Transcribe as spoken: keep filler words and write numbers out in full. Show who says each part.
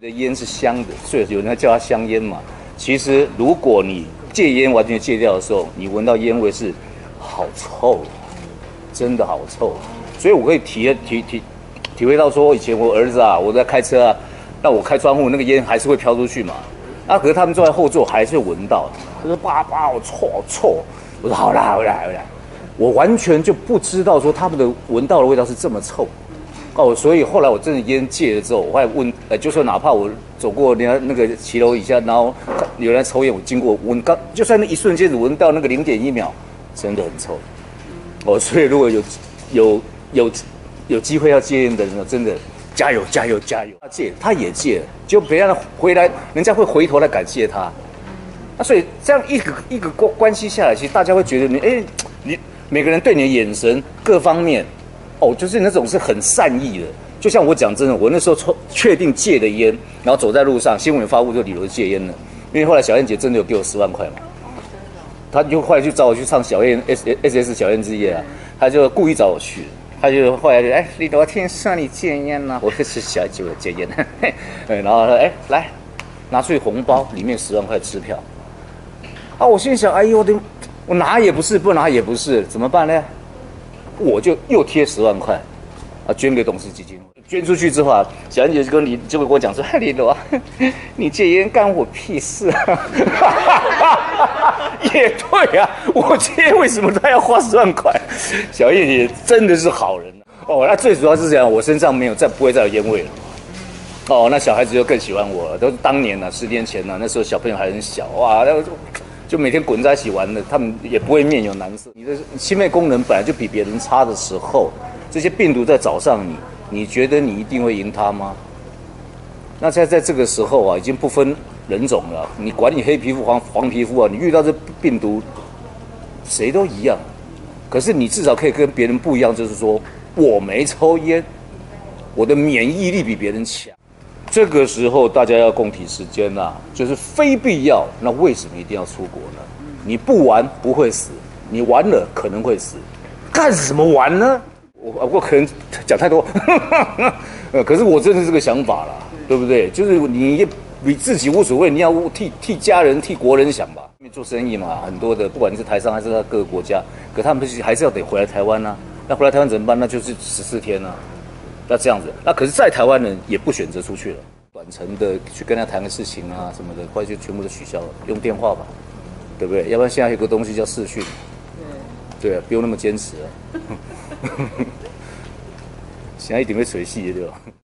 Speaker 1: 的烟是香的，所以有人叫它香烟嘛。其实如果你戒烟完全戒掉的时候，你闻到烟味是好臭，真的好臭。所以我可以体体体体会到说，以前我儿子啊，我在开车啊，那我开窗户，那个烟还是会飘出去嘛。啊，可是他们坐在后座还是会闻到，他说爸爸好臭好臭。我说好啦好啦好啦，我完全就不知道说他们的闻到的味道是这么臭。哦，所以后来我真的烟戒了之后，我还问，呃，就说哪怕我走过人家那个骑楼以下，然后有人抽烟，我经过闻，刚就算那一瞬间只闻到那个零点一秒，真的很臭。哦，所以如果有有有有机会要戒烟的人，真的加油加油加油！他戒，他也戒了，就别让他回来，人家会回头来感谢他。那所以这样一个一个关关系下来，其实大家会觉得你，哎，你每个人对你的眼神各方面。哦，就是那种是很善意的，就像我讲真的，我那时候抽确定戒了烟，然后走在路上，新闻发布就理由戒烟了，因为后来小燕姐真的有给我十万块嘛，她就后来就找我去唱小燕 S S S 小燕之夜啊，她就故意找我去，她就后来就哎，李多天说你戒烟呢、啊，我是小燕姐我戒烟，对，然后说哎来拿出红包，里面十万块支票，啊，我心里想哎呦我的，我拿也不是，不拿也不是，怎么办呢？我就又贴十万块，啊，捐给董事基金。捐出去之后啊，小燕姐就跟你就会跟我讲说：“嗨，李罗啊，你戒烟干我屁事啊！”也对啊，我戒烟为什么他要花十万块？小燕姐真的是好人哦。那最主要是这样，我身上没有再不会再有烟味了。哦，那小孩子就更喜欢我了。都是当年呢、啊，十年前呢、啊，那时候小朋友还很小哇，那就每天滚在一起玩的，他们也不会面有难色。你的心肺功能本来就比别人差的时候，这些病毒在找上你，你觉得你一定会赢他吗？那在在这个时候啊，已经不分人种了。你管你黑皮肤黄黄皮肤啊，你遇到这病毒，谁都一样。可是你至少可以跟别人不一样，就是说我没抽烟，我的免疫力比别人强。这个时候大家要共体时间啦、啊，就是非必要，那为什么一定要出国呢？你不玩不会死，你玩了可能会死，干什么玩呢？我我可能讲太多，呃，可是我真的是这个想法啦，对不对？就是你你自己无所谓，你要替替家人、替国人想吧。因为做生意嘛，很多的不管你是台商还是在各个国家，可他们还是要得回来台湾啊。那回来台湾怎么办？那就是十四天啊。那这样子，那可是，在台湾人也不选择出去了，短程的去跟他谈个事情啊什么的，快就全部都取消了，用电话吧，对不对？要不然现在有个东西叫视讯，对啊，不用那么坚持了，现在一定会随戏的对吧？